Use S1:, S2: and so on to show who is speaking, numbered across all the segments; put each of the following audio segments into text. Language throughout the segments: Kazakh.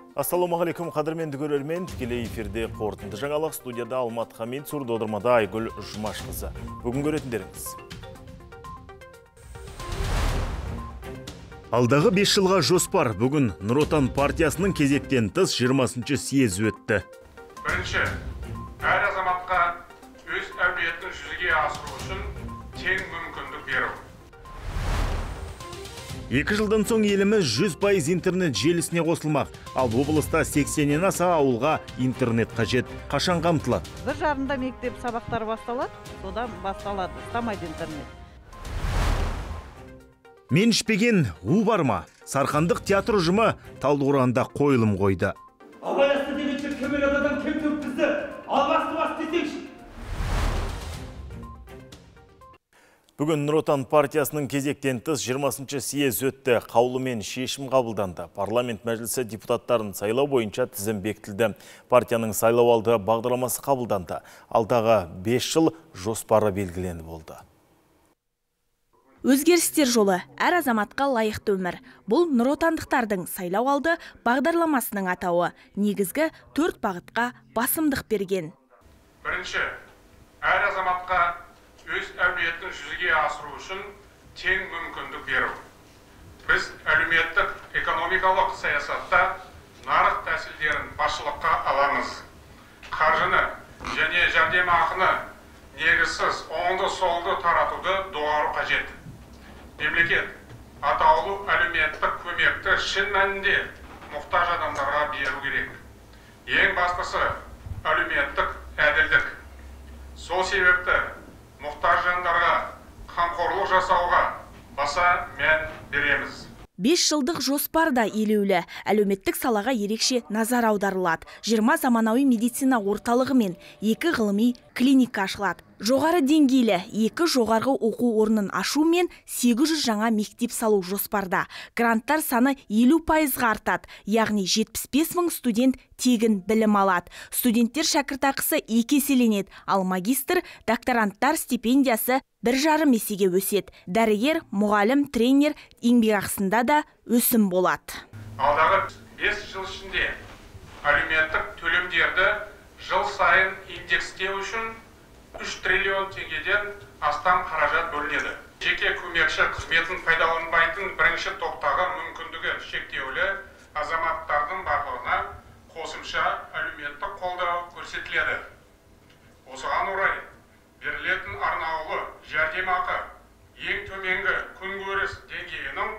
S1: Ассалаумағалейкум, қадірменді көрермен, тікелей эфирде қорытынды жаңалық, студияда Алмат Хамид, сурдодырмада Айгүл Жұмашқызы. Бүгін көретіндеріңіз. Алдағы 5 жылға жоспар. Бүгін Нұр Отан партиясының кезектен тыс 20-шы съезі өтті.
S2: Бірінші, әр азаматқа өз әулетін жүзеге асыру үшін тең мүмкіндік беру.
S1: 2 жылдан соң еліміз 100% интернет желісіне қосылмақ. Ал облыста 80-нен аса ауылға интернет қажет. Қашан қамтылады?
S3: 1 жарымда мектеп сабақтары басталады, содан басталады, ұстамайды интернет.
S1: Мен ішпеген у бар ма? Сарқандық театр ұжымы Талдықорғанда қойылым қойды.
S4: Абайасты дегенше кемелададан кем төккізді. Албасты десеңші.
S1: Бүгін Нұр Отан партиясының кезектен тыс 20-шы съез өтті. Қаулымен шешім қабылданды. Парламент мәжілісі депутаттарын сайлау бойынша тізім бекітілді. Партияның сайлауалды бағдарламасы қабылданды. Алдағы 5 жыл жоспары белгіленіп болды.
S5: Өзгерістер жолы әр азаматқа лайықты өмір. Бұл Нұр Отандықтардың сайлауалды бағдарламасының атауы. Негізгі 4 бағытқа басымдық берген.
S2: Бірінші, әр азаматқа өз әулетін жүзеге асыру үшін тең мүмкіндік беру. Біз әлеуметтік экономикалық саясатта нарық тәсілдерін басшылыққа аламыз. Қаржыны және жәрдемақыны негізсіз оңды-солды таратуды доғару қажет. Мемлекет атаулы әлеуметтік көмекті шын мәнінде мұқтаж адамдарға беру керек. Ең бастысы әлеуметтік әділдік. Сол себепті мұқтаж жандарға қамқорлық жасауға баса мән береміз.
S5: 5 жылдық жоспарда елеулі. Әлеуметтік салаға ерекше назар аударылады. 20 заманауи медицина орталығы мен 2 ғылыми клиника ашылады. Жоғары деңгейлі 2 жоғарғы оқу орнын ашу мен 800 жаңа мектеп салу жоспарда. Гранттар саны 50%-ға артады, яғни 75 мың студент тегін білім алады. Студенттер шәкіртақысы 2 еселенеді, ал магистр, докторанттар стипендиясы 1,5 есеге өседі. Дәрігер, мұғалім, тренер еңбекақысында да өсім болады.
S2: Алдағы 5 жыл ішінде әлеуметтік төлемдерді жыл сайын индекстеу үшін 3 триллион теңгеден астам қаражат бөлінеді. Жеке көмекші қызметін пайдаланбайтын бірінші топтағы мүмкіндігі шектеулі азаматтардың барлығына қосымша әлеуметтік қолдау көрсетіледі. Осыған орай берілетін арнаулы жәрдемақы ең төменгі күнкөріс деңгейінің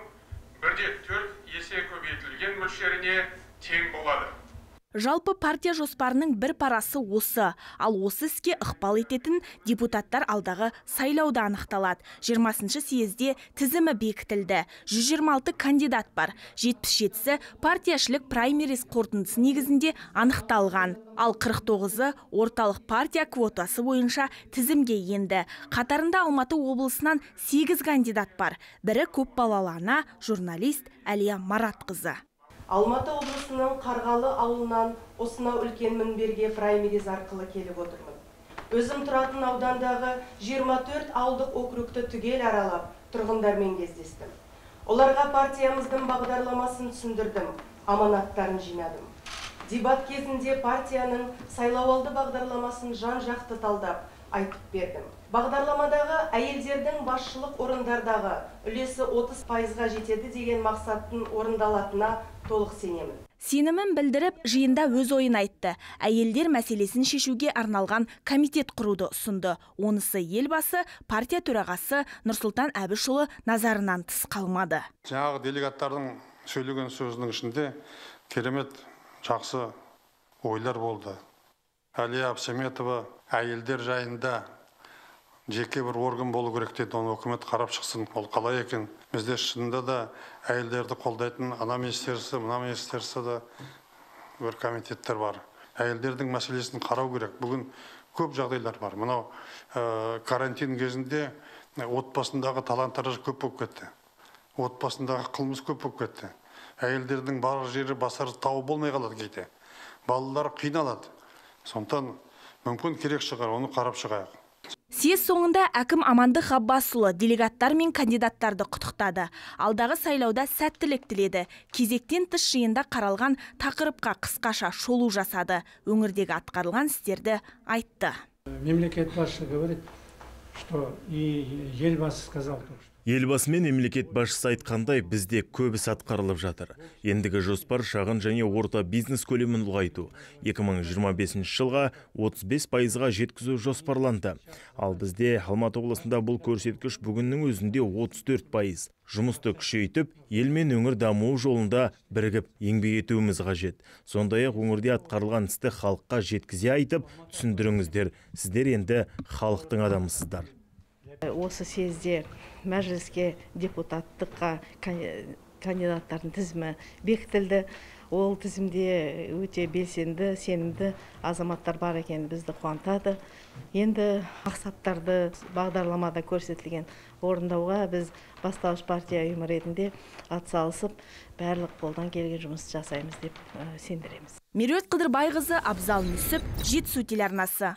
S2: 1,4 есе көбейтілген мөлшеріне тең болады.
S5: Жалпы партия жоспарының бір парасы осы, ал осы іске ықпал ететін депутаттар алдағы сайлауда анықталады. 20-шы съезде тізімі бекітілді. 126 кандидат бар. 77-сі партияшілік праймериз қорытындысы негізінде анықталған. Ал 49-ы орталық партия квотасы бойынша тізімге енді. Қатарында Алматы облысынан 8 кандидат бар. Бірі көпбалалы ана, журналист Әлия Маратқызы.
S6: Алматы облысының Қарғалы ауылынан осынау үлкен мінберге праймериз арқылы келіп отырмын. Өзім тұратын аудандағы 24 ауылдық округті түгел аралап, тұрғындармен кездестім. Оларға партиямыздың бағдарламасын түсіндірдім, аманаттарын жинадым. Дебат кезінде партияның сайлауалды бағдарламасын жан-жақты талдап, айтып бердім. Бағдарламадағы әйелдердің басшылық орындардағы үлесі 30%-ға жетеді деген мақсаттың орындалатына толық сенемін.
S5: Сенімін білдіріп, жиында өз ойын айтты. Әйелдер мәселесін шешуге арналған комитет құруды ұсынды. Онысы елбасы, партия төрағасы Нұрсұлтан Әбішұлы назарынан тыс қалмады.
S7: Жаңағы делегаттардың сөйлеген сөзінің ішінде керемет жақсы ойлар болды. Әлия Абсеметова әйелдер жайында жеке бір орган болу керек деді, оны үкімет қарап шықсын, ол қалай екен. Бізде шынында да әйелдерді қолдайтын ана министерствосы, мына министерствосы да бір комитеттер бар. Әйелдердің мәселесін қарау керек. Бүгін көп жағдайлар бар. Мынау карантин кезінде отбасындағы талан-тараж көп болып кетті. Отбасындағы қылмыс көп болып кетті. Әйелдердің бар жері басар тауы болмай қалады кейде. Балалар қиналады. Сондықтан мүмкін керек шығар, оны қарап шығайық.
S5: Съезд соңында әкім Амандық Ғаббасұлы делегаттар мен кандидаттарды құттықтады. Алдағы сайлауда сәттілік тіледі. Кезектен тыс жиында қаралған тақырыпқа қысқаша шолу жасады. Өңірдегі атқарылған істерді айтты.
S8: Мемлекет басшысы говорит, что и елбасы сказал, что
S1: Елбасы мен мемлекет басшысы айтқандай, бізде көп іс атқарылып жатыр. Ендігі жоспар шағын және орта бизнес көлемін ұлғайту. 2025 жылға 35%-ға жеткізу жоспарланды. Ал бізде Алматы облысында бұл көрсеткіш бүгіннің өзінде 34%. Жұмысты күшейтіп, ел мен өңір дамуы жолында бірігіп еңбек етуіміз қажет. Сондай-ақ өңірде атқарылған істі халыққа жеткізе айтып, түсіндіріңіздер. Сіздер енді халықтың адамысыздар.
S9: Осы съезде мәжіліске депутаттыққа кандидаттардың тізімі бекітілді. Ол тізімде өте белсенді, сенімді азаматтар бар екен бізді қуантады. Енді мақсаттарды бағдарламада көрсетілген орындауға біз бастауыш партия ұйымы ретінде атсалысып, барлық қолдан келген жұмыс жасаймыз деп сендіреміз.
S5: Меруерт Қыдырбайқызы, Абзал Нүсіп, Жетісу телеарнасы.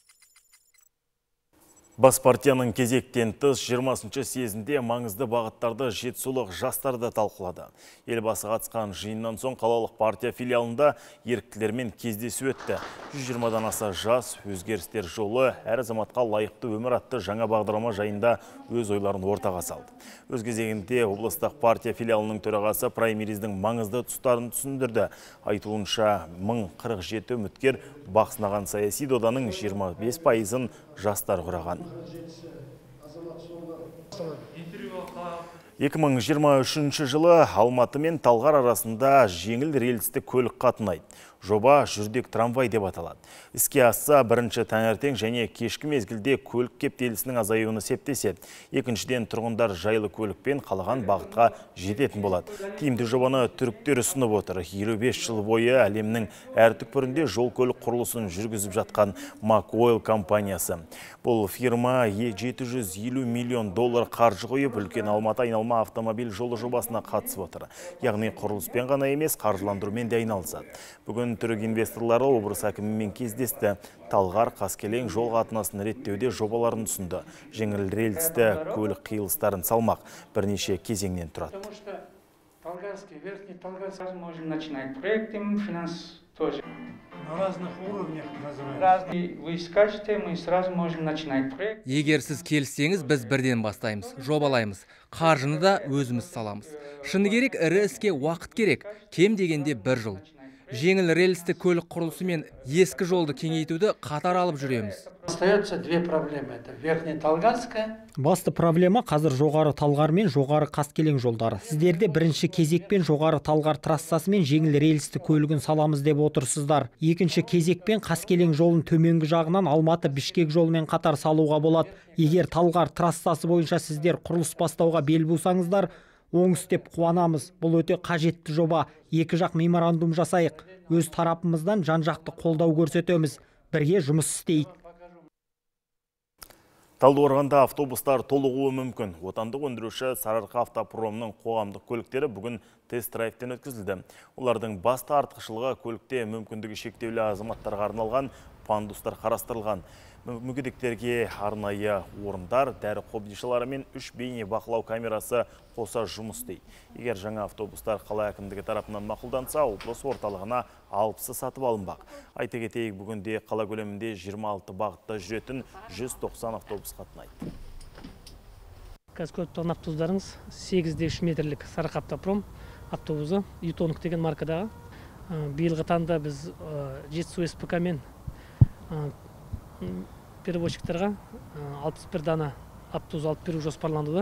S1: Бас партияның кезектен тыс 20-шы съезінде маңызды бағыттарды жетісулық жастарды талқылады. Елбасы қатысқан жиыннан соң қалалық партия филиалында еріктілермен кездесу өтті. 120-дан аса жас, өзгерістер жолы, әр азаматқа лайықты өмір атты жаңа бағдарлама жайында өз ойларын ортаға салды. Өз кезегінде облыстық партия филиалының төрағасы праймериздің маңызды тұстарын түсіндірді. Айтуынша 1047 үміткер бақ сынаған саяси доданың 25%-ын жастар құраған. 2023 жылы Алматы мен Талғар арасында жеңіл рельсті көлік қатынайды. Жоба жүрдек трамвай деп аталады. Іске асса бірінші таңертең және кешкі мезгілде көлік кептелісінің азаюына септеседі. Екіншіден тұрғындар жайлы көлікпен қалаған бағытқа жететін болады. Тиімді жобаны түріктер ұсынып отыр. 25 жыл бойы әлемнің әр түкпірінде жол көлік құрылысын жүргізіп жатқан Макойл компаниясы. Бұл фирма $750 миллион қаржы қойып, үлкен Алматы айналма автомобиль жолы жобасына қатысып отыр. Яғни құрылыспен ғана емес, қаржыландырумен де айналысады. Бүгін түрік инвесторлары облыс әкімімен кездесті. Талғар Қаскелең жол қатынасын реттеуде жобаларын ұсынды. Жеңіл рельсті көлік қиылыстарын салмақ бірнеше кезеңнен тұрады.
S10: Егер сіз келсеңіз, біз бірден бастаймыз, жобалаймыз. Қаржыны да өзіміз саламыз. Шыны керек, ірі іске уақыт керек, кем дегенде 1 жыл. Жеңіл рельсті көлік құрылысы мен ескі жолды кеңейтуді қатар алып жүреміз.
S8: Остается две проблемы. Это Верхняя Талгарская.
S11: Басты проблема қазір жоғары Талғар мен жоғары Қаскелең жолдары. Сіздерде бірінші кезекпен жоғары Талғар трассасы мен жеңіл рельсті көлігін саламыз деп отырсыздар. Екінші кезекпен Қаскелең жолын төменгі жағынан Алматы-Бішкек жолымен қатар салуға болады. Егер Талғар трассасы бойынша сіздер құрылыс бастауға бел бусаңыздар, оңыз деп қуанамыз. Бұл өте қажетті жоба. Екі жақ меморандум жасайық. Өз тарапымыздан жан-жақты қолдау көрсетеміз. Бірге жұмыс істейік.
S1: Талдықорғанда автобустар толығуы мүмкін. Отандық өндіруші Сарыарқа автопромның қоғамдық көліктері бүгін тест-драйвтен өткізілді. Олардың басты артықшылығы көлікте мүмкіндігі шектеулі азаматтарға арналған пандустар қарастырылған. Мүгедектерге арнайы орындар, дәрі қобдишалары мен 3 бейне бақылау камерасы қоса жұмыс істейді. Егер жаңа автобустар қала әкімдігі тарапынан мақұлданса, облыс орталығына 60-сы сатып алынбақ. Айта кетейік, бүгінде қала көлемінде 26 бағытта жүретін 190 автобус қатынайды.
S12: Қазір көріп тұрған автобустарыңыз 8-3 метрлік Сарыарқа автопром автобусы, Ютонг деген маркадағы. Биылғы таңда біз Жетісу СПК мен перевозчиктарға 61 дана автобус алып беру жоспарланды.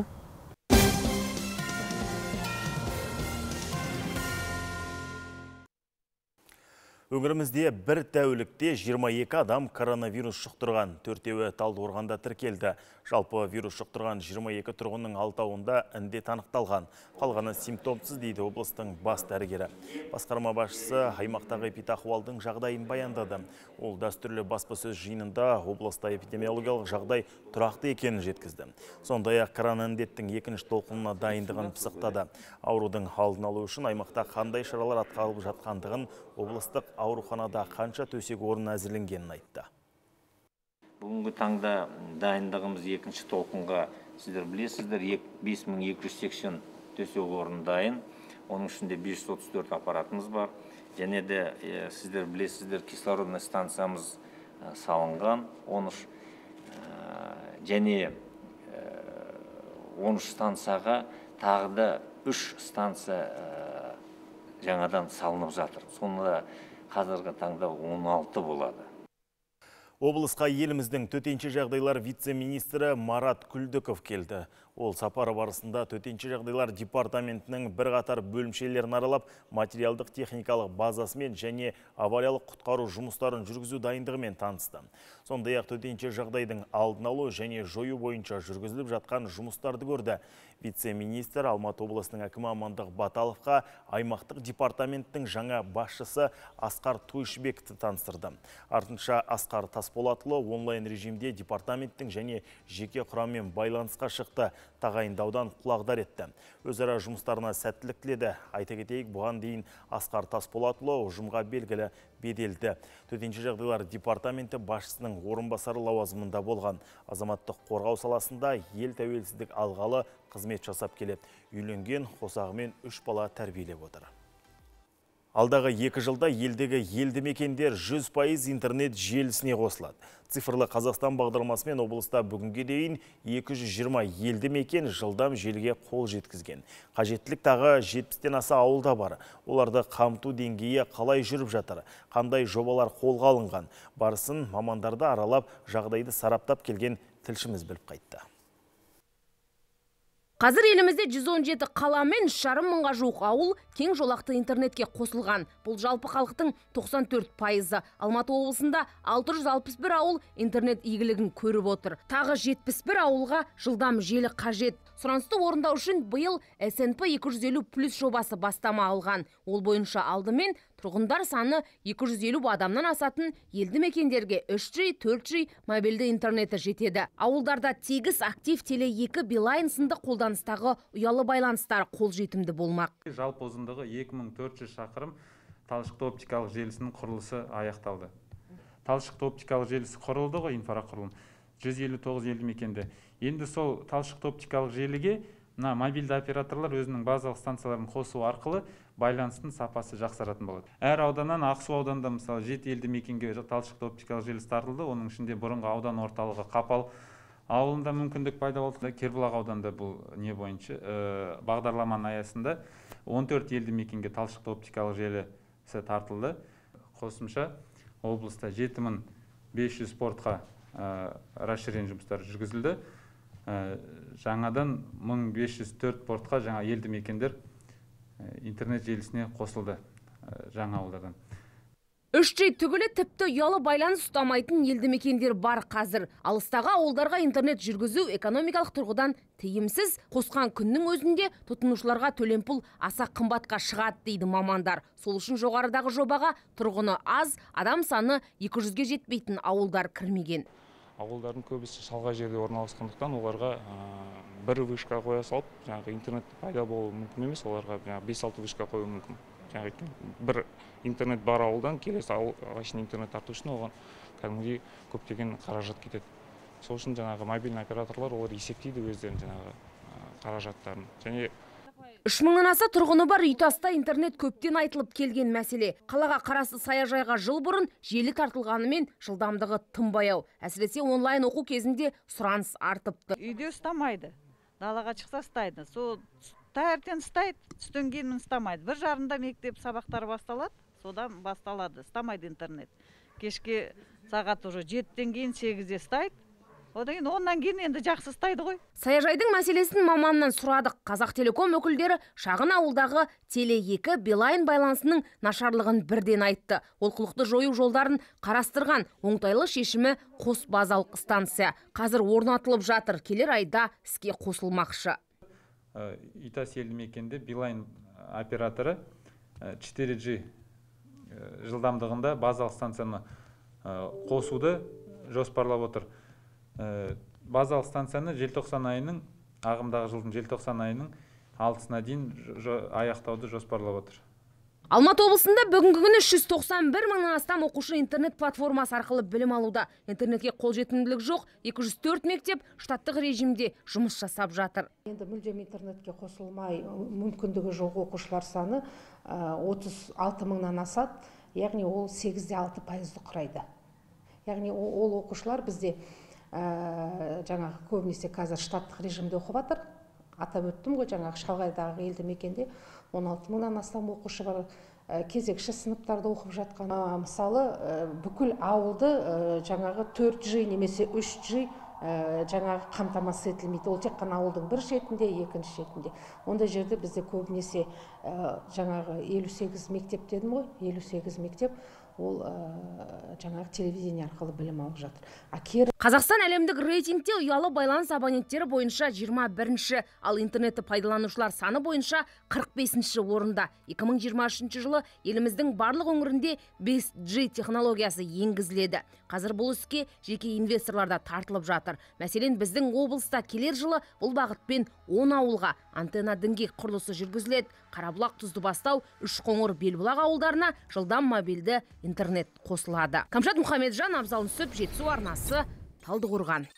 S1: Өңірімізде бір тәулікте 22 адам коронавирус жұқтырған, 4-еуі Талдықорғанда тіркелді. Жалпы вирус жұқтырған 22 тұрғынның 6-ауында індет анықталған. Қалғаны симптомсыз дейді облыстың бас дәрігері. Басқарма басшысы аймақтағы эпидахуалдың жағдайын баяндады. Ол дәстүрлі баспасөз жиынында облыста эпидемиологиялық жағдай тұрақты екенін жеткізді. Сондай-ақ коронавирустың екінші толқынына дайындығын пысықтады. Аурудың алдын алу үшін аймақта қандай шаралар атқарылып жатқандығын, облыстық ауруханада қанша төсек орын әзірленгенін айтты.
S13: Бұл Бүгінгі таңда дайындығымыз екінші толқынға сіздер білесіздер, 5280 төсек орын дайын. Оның ішінде 534 аппаратымыз бар. Және де сіздер білесіздер, кислородный станциямыз салынған. 13 және 13 станцияға тағы да 3 станция жаңадан салынып жатыр. Сонда қазіргі таңда 16 болады.
S1: Облысқа еліміздің төтенше жағдайлар вице-министрі Марат Күлдіков келді. Ол сапары барысында төтенше жағдайлар департаментінің бірқатар бөлімшелерін аралап, материалдық техникалық базасымен және авариялық құтқару жұмыстарын жүргізу дайындығымен танысты. Сондай-ақ төтенше жағдайдың алдын алу және жою бойынша жүргізіліп жатқан жұмыстарды көрді. Вице-министр Алматы облысының әкімі Амандық Баталовқа аймақтық департаменттің жаңа басшысы Асқар Тойшыбекті таныстырды. Артынша Асқар Тасболатұлы онлайн режимде департаменттің және жеке құраммен байланысқа шықты, тағайындаудан құлағдар етті. Өзара жұмыстарына сәттілік тіледі. Айта кетейік, бұған дейін Асқар Тасболатұлы ұжымға белгілі беделді төтенше жағдайлар департаменті басшысының орынбасары лауазымында болған. Азаматтық қорғау саласында ел тәуелсіздік алғалы қызмет жасап келеді. Үйленген, қосағымен 3 бала тәрбиелеп отыр. Алдағы 2 жылда елдегі елді мекендер 100% интернет желісіне қосылады. Цифрлы Қазақстан бағдарламасымен облыста бүгінге дейін 220 елді мекен жылдам желіге қол жеткізген. Қажеттілік тағы 70-тен аса ауылда бар. Оларды қамту деңгейі қалай жүріп жатыр? Қандай жобалар қолға алынған? Барысын мамандарды аралап, жағдайды сараптап келген тілшіміз біліп қайтты.
S14: Қазір елімізде 117 қала мен 3,5 мыңға жуық ауыл кең жолақты интернетке қосылған. Бұл жалпы халықтың 94%. Алматы облысында 661 ауыл интернет игілігін көріп отыр. Тағы 71 ауылға жылдам желі қажет. Сұранысты орындау үшін биыл СНП 250+ жобасы бастама алған. Ол бойынша алдымен тұрғындар саны 250 адамнан асатын елді мекендерге 3G, 4G мобильді интернеті жетеді. Ауылдарда тегіс, актив, теле2, Билайн сынды қолданыстағы ұялы байланыстар қолжетімді болмақ.
S15: Жалпы ұзындығы 2400 шақырым талшықты оптикалық желісінің құрылысы аяқталды. Талшықты оптикалық желісі құрылды ғой, инфрақұрылым 159 елді мекенде. Енді сол талшықты оптикалық желіге мобильді операторлар өзінің базалық станцияларын қосу арқылы байланыстың сапасы жақсаратын болады. Әр ауданнан Ақсу ауданында мысалы 7 елді мекенге талшықты оптикалық желісі тартылды. Оның ішінде бұрынғы аудан орталығы Қапал ауылында мүмкіндік пайда болды. Кербұлақ ауданында бұл не бойынша бағдарламаның аясында 14 елді мекенге талшықты оптикалық желісі тартылды. Қосымша облыста 7500 портқа расширен жұмыстар жүргізілді. Жаңадан 1504 портқа жаңа елді мекендер интернет желісіне қосылды жаңа ауылдардан.
S14: 3G түгілі тіпті ұялы байланыс ұстамайтын елді мекендер бар қазір. Алыстағы ауылдарға интернет жүргізу экономикалық тұрғыдан тиімсіз. Қосқан күннің өзінде тұтынушыларға төлемпұл аса қымбатқа шығады дейді мамандар. Сол үшін жоғарыдағы жобаға тұрғыны аз, адам саны 200-ге жетпейтін ауылдар кірмеген.
S16: Ауылдардың көбісі шалғай жерде орналасқандықтан оларға бір вышка қоя салып, жаңағы интернет пайда болуы мүмкін емес, оларға 5-6 вышка қою мүмкін. Бір интернет бар ауылдан келесі ауылға интернет тарту үшін оған кәдімгідей көптеген қаражат кетеді. Сол үшін жаңағы мобильный операторлар олар есептейді өздерінің жаңағы қаражаттарын. Және
S14: 3000-нан аса тұрғыны бар Үйтаста интернет көптен айтылып келген мәселе. Қалаға қарасы саяжайға жыл бұрын желі тартылғанымен жылдамдығы тым баяу. Әсіресе онлайн оқу кезінде сұраныс артыпты.
S3: Үйде ұстамайды. Далаға шықса ұстайды. Сол таңертең ұстайды, түстен кейін ұстамайды. 1:30-да мектеп сабақтары басталады, содан басталады. Ұстамайды интернет. Кешке сағат уже 7-тен кейін 8-де ұстайды. Ондан кейін енді жақсы ұстайды ғой.
S14: Саяжайдың мәселесін маманнан сұрадық. Қазақтелеком өкілдері шағын ауылдағы теле2 Билайн байланысының нашарлығын бірден айтты. Олқылықты жою жолдарын қарастырған. Оңтайлы шешімі қос базалық станция. Қазір орнатылып жатыр. Келер айда іске қосылмақшы.
S15: Үйтас елді мекенде Билайн операторы 4G жылдамдығында базалық станцияны қосуды жоспарлап отыр. Базалық станцияны желтоқсан айының, ағымдағы жылдың желтоқсан айының 6-сына дейін аяқтауды жоспарлап отыр.
S14: Алматы облысында бүгінгі күні 191 мыңнан астам оқушы интернет платформасы арқылы білім алуда. Интернетке қолжетімділік жоқ, 204 мектеп штаттық режимде жұмыс жасап жатыр.
S9: Енді мүлдем интернетке қосылмай мүмкіндігі жоқ оқушылар саны 36 мыңнан асады, яғни ол 8,6% құрайды. Яғни ол оқушылар бізде жаңағы көбінесе қазір штаттық режимде оқып жатыр. Атап өттім ғой, жаңағы шалғайдағы елді мекенде 16 мыңнан астам оқушы бар, кезекші сыныптарда оқып жатқан. Мысалы, бүкіл ауылды жаңағы 4G немесе 3G жаңағы қамтамасыз етілмейді. Ол тек қана ауылдың бір шетінде, екінші шетінде. Ондай жерде бізде көбінесе жаңағы 58 мектеп дедім ғой, 58 мектеп ол жаңағы телевидение арқылы білім алып жатыр.
S14: Қазақстан әлемдік рейтингте ұялы байланыс абоненттері бойынша 21-ші, ал интернетті пайдаланушылар саны бойынша 45-ші орында. 2023 жылы еліміздің барлық өңірінде 5G технологиясы енгізіледі. Қазір бұл іске жеке инвесторлар да тартылып жатыр. Мәселен, біздің облыста келер жылы бұл бағытпен 10 ауылға антенна діңгек құрылысы жүргізіледі. Қарабұлақ, Тұздыбастау, Үшқоңыр, Белбұлақ ауылдарына жылдам мобильді интернет қосылады. Камшат Мұхамеджан, Абзал Нүсіп, Жетісу арнасы, Талдықорған.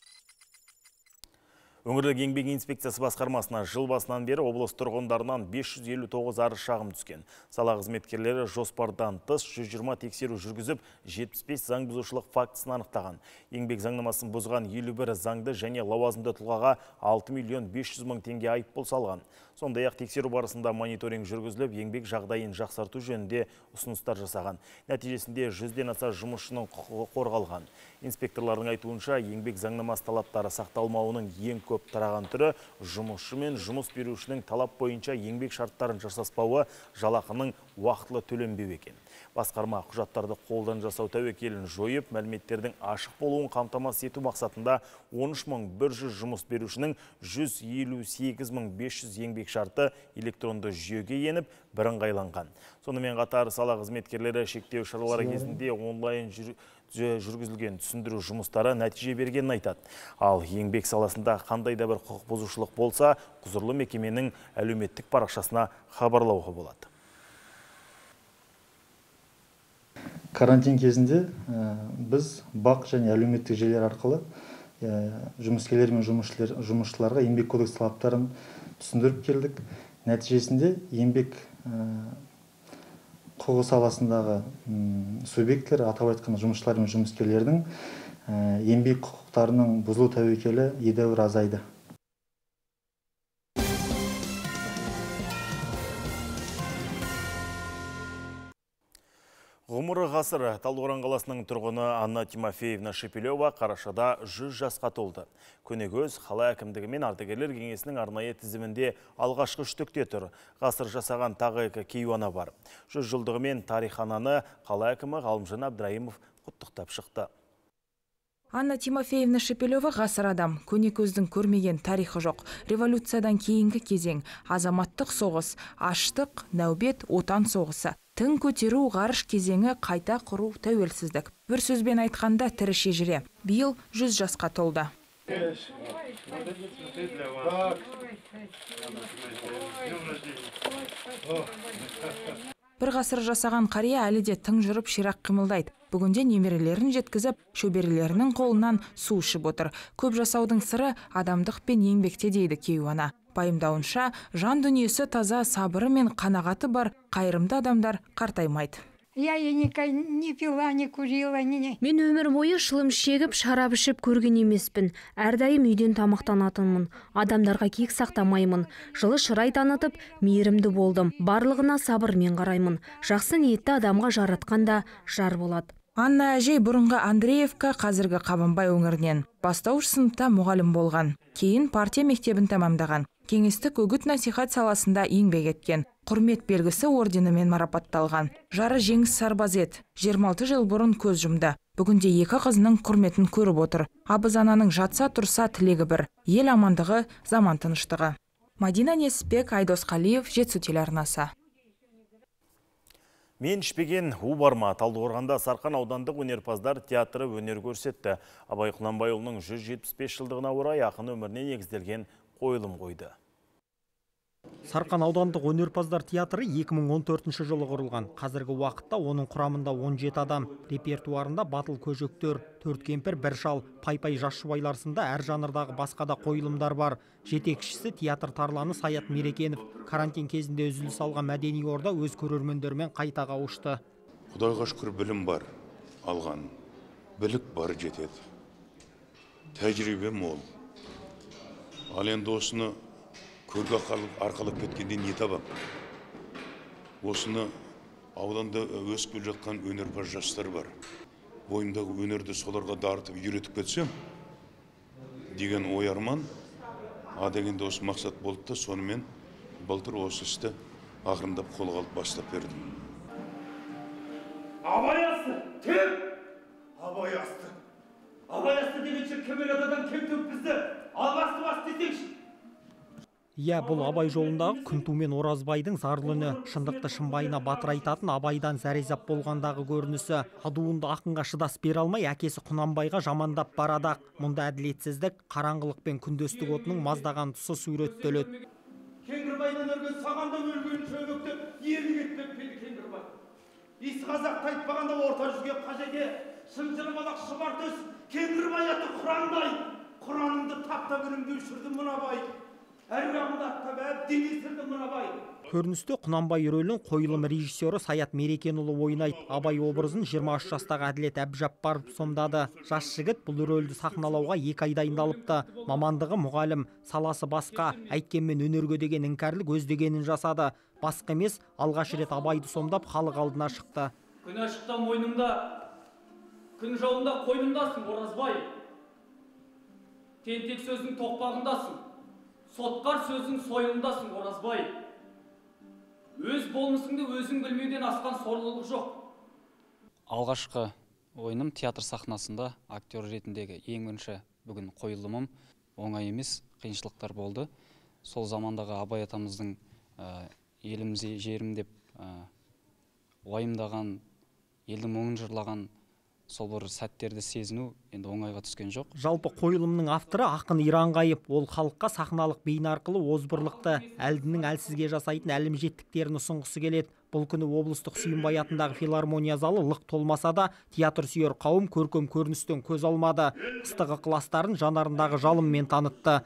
S1: Өңірлік еңбек инспекциясы басқармасына жыл басынан бері облыс тұрғындарынан 559 арыз шағым түскен. Сала қызметкерлері жоспардан тыс 120 тексеру жүргізіп, 75 заң бұзушылық фактісін анықтаған. Еңбек заңнамасын бұзған 51 заңды және лауазымды тұлғаға 6 миллион 500 мың теңге айыппұл салған. Сондай-ақ тексеру барысында мониторинг жүргізіліп, еңбек жағдайын жақсарту жөнінде ұсыныстар жасаған. Нәтижесінде 100-ден аса жұмысшының құқығы қорғалған. Инспекторлардың айтуынша, еңбек заңнамасы талаптары сақталмауының ең көп тараған түрі жұмысшы мен жұмыс берушінің талап бойынша еңбек шарттарын жасаспауы, жалақының уақытылы төленбеу екен. Басқарма құжаттарды қолдан жасау тәуекелін жойып, мәліметтердің ашық болуын қамтамасыз ету мақсатында 13.100 жұмыс берушінің 158.500 еңбек шарты электронды жүйеге еніп, бірыңғайланған. Сонымен қатар сала қызметкерлері шектеу шаралары кезінде онлайн жүргізілген түсіндіру жұмыстары нәтиже бергенін айтады. Ал еңбек саласында қандай да бір құқық бұзушылық болса, құзырлы мекеменің әлеуметтік парақшасына хабарлауға болады.
S17: Карантин кезінде біз бақ және әлеуметтік желілер арқылы жұмыскерлер мен жұмысшыларға еңбек кодекс талаптарын түсіндіріп келдік. Нәтижесінде еңбек құқығы саласындағы субъекттер, атап айтқанда жұмысшылар мен жұмыскерлердің еңбек құқықтарының бұзылу тәуекелі едәуір азайды.
S1: Ғұмыры ғасыр Талдықорған қаласының тұрғыны Анна Тимофеевна Шепелева қарашада 100 жасқа толды. Көнекөз қала әкімдігі мен ардагерлер кеңесінің арнайы тізімінде алғашқы үштікте тұр. Ғасыр жасаған тағы екі кейуана бар. 100 жылдығымен тарихананы қала әкімі Ғалымжан Абдраимов құттықтап шықты.
S18: Анна Тимофеевна Шепелева ғасыр адам, көнекөздің көрмеген тарихы жоқ. Революциядан кейінгі кезең, азаматтық соғыс, аштық, нәубет, отан соғысы. Тың көтеру, ғарыш кезеңі, қайта құру, тәуелсіздік. Бір сөзбен айтқанда тірі шежіре. Биыл 100 жасқа толды. Бір ғасыр жасаған қария әлі де тың жүріп ширақ қимылдайды. Бүгінде немерелерін жеткізіп, шөберелерінің қолынан су ішіп отыр. Көп жасаудың сыры адамдық пен еңбекте дейді кейуана. Пайымдауынша, жан дүниесі таза, сабыры мен қанағаты бар қайырымды адамдар қартаймайды.
S19: Я не пила, не курила, не.
S20: Мен өмір бойы шылым шегіп, шарап ішіп көрген емеспін. Әрдайым үйден тамақтанатынмын. Адамдарға кек сақтамаймын. Жылы шырай танытып, мейірімді болдым. Барлығына сабырмен қараймын. Жақсы ниетті адамға жаратқанда жар болады.
S18: Анна әжей бұрынғы Андреевка, қазіргі Қабанбай өңірінен. Бастауыш сыныпта мұғалім болған. Кейін партия мектебін тамамдаған. Кеңестік үгіт-насихат саласында еңбек еткен. Құрмет белгісі орденімен марапатталған. Жары жеңіс сарбаз еді. 26 жыл бұрын көз жұмды. Бүгінде екі қызының құрметін көріп отыр. Абыз ананың жатса тұрса тілегі бір. Ел амандығы, заман тыныштығы. Мадина Несіпбек, Айдос Қалиев, Жетісу телеарнасы.
S1: Мен ішпеген у барма. Талдықорғанда Сарқан аудандық өнерпаздар театры өнер көрсетті. Абай Құнанбайұлының 175 жылдығына орай ақын өміріне негізделген қойылым қойды.
S11: Сарқан аудандық өнерпаздар театры 2014 жылы құрылған. Қазіргі уақытта оның құрамында 17 адам. Репертуарында батыл көжектер, 4 кемпір, 1 шал, пай-пай жас жұбайлар сынды әр жанрдағы басқа да қойылымдар бар. Жетекшісі театр тарланы Саят Мерекенов. Карантин кезінде үзіліс алған мәдени орда өз көрермендермен қайта қауышты.
S21: Құдайға шүкір білім бар, алған, білік бар жетеді. Тәжірибе мол. Ал енді осыны көрге арқалап кеткенде не табам? Осыны ауданда өсіп келе жатқан өнерпаз жастар бар. Бойымдағы өнерді соларға дарытып үйретіп кетсем деген ой арман, дегенде осы мақсат болды да, сонымен былтыр осы істі ақырындап қолға алып бастап бердім.
S4: Абай асты, кім? Абай асты. Абай асты дегенше кемелададан кем төп бізді албасты десеңші.
S11: Иә, бұл Абай жолындағы Күнту мен Оразбайдың зарлы үні, шындықты шымбайына батырайтатын Абайдан зәрезап болғандағы көрінісі. Адуынды ақынға шыдас бере алмай, әкесі Құнанбайға жамандап барадақ. Мұнда әділетсіздік, қараңғылық пен күндестік отының маздаған тұсы суреттеледі.
S4: Кеңгірбайдан өрген сағанда өлген шөмектеп, елі кетпек педі Кеңгірбай. Ис қазақ тайтпағанда орта жүзге қажеге, шынжырмалақ шыбар төс, Кеңгірбай аты Құрандай. Құраныңды таптап өнімді үшірді мұнабай.
S11: Көріністе Құнанбай рөлін қойылым режиссері Саят Мерекенұлы ойнайды. Абай образын 23 жастағы Әділет Әбжаппаров сомдады. Жас жігіт бұл рөлді сахналауға 2 ай дайындалыпты. Мамандығы мұғалім, саласы басқа, әйткенмен өнерге деген іңкәрлік өз дегенін жасады. Басқа емес, алғаш рет Абайды сомдап халық алдына шықты.
S4: Күн ашықта мойнымда, күн жауында қойнымдасың, Оразбай. Тентек сөздің тоқпағындасың. Сотқар сөздің сойылындасың, Оразбай. Өз болмысыңды өзің білмеуден асқан сорлылық жоқ.
S22: Алғашқы ойыным театр сахнасында актер ретіндегі ең бірінші бүгін қойылымым. Оңай емес, қиыншылықтар болды. Сол замандағы Абай атамыздың елімізде жерім деп уайымдаған, елдің мұңын жырлаған сол бір сәттерді сезіну енді оңайға түскен жоқ.
S11: Жалпы қойылымның авторы ақын Иранғайып. Ол халыққа сахналық бейін арқылы озбырлықты, әлдінің әлсізге жасайтын әлімжеттіктерін ұсынғысы келеді. Бұл күні облыстық Сүйінбай атындағы филармония залы лық толмаса да, театр сүйер қауым көркем көріністен көз алмады. Ыстық ықыластарын жанарындағы жалынмен танытты.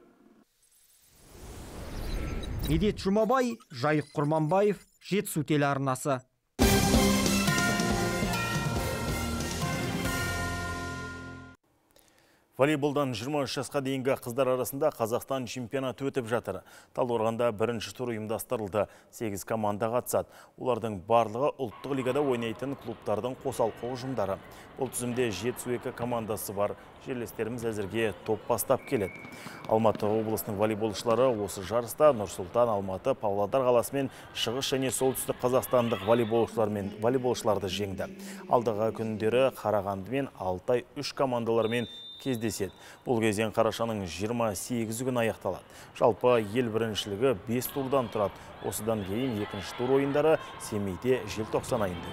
S11: Медет Жұмабай, Жайық Құрманбаев, Жетісу телеарнасы.
S1: Волейболдан 23 жасқа дейінгі қыздар арасында Қазақстан чемпионаты өтіп жатыр. Талдықорғанда бірінші тур ұйымдастырылды. 8 команда қатысады. Олардың барлығы ұлттық лигада ойнайтын клубтардың қосалқы ұжымдары. Бұл тізімде Жетісу 2 командасы бар. Жерлестеріміз әзірге топ бастап келеді. Алматы облысының волейболшылары осы жарыста Нұрсұлтан, Алматы, Павлодар қаласы мен Шығыс және Солтүстік Қазақстандық волейболшыларды жеңді. Алдағы күндері Қарағанды мен Алтай 3 командалармен кездеседі. Бұл кезең қарашаның 28 күн аяқталады. Жалпы ел біріншілігі 5 турдан тұрады. Осыдан кейін екінші тур ойындары Семейде желтоқсан айында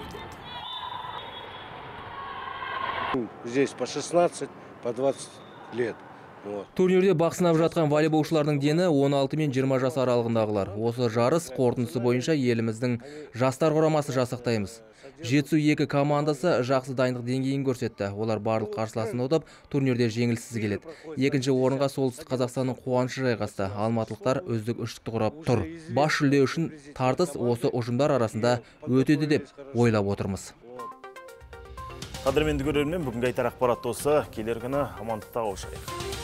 S1: өтеді.
S23: Здесь по 16, по 20 лет.
S10: Турнирде бақ сынап жатқан волейболшылардың дені 16 мен 20 жас аралығындағылар. Осы жарыс қорытындысы бойынша еліміздің жастар құрамасы жасақтаймыз. Жетісу 2 командасы жақсы дайындық деңгейін көрсетті. Олар барлық қарсыласын ұтып, турнирде жеңіліссіз келеді. Екінші орынға Солтүстік Қазақстанның Қуанышы жайғасты. Алматылықтар үздік үштікті құрап тұр. Бас жүлде үшін тартыс осы ұжымдар арасында өтеді деп ойлап отырмыз.
S1: Қадірменді көрермен, бүгінгі айтар ақпарат осы. Келер күні амандықта қауышайық.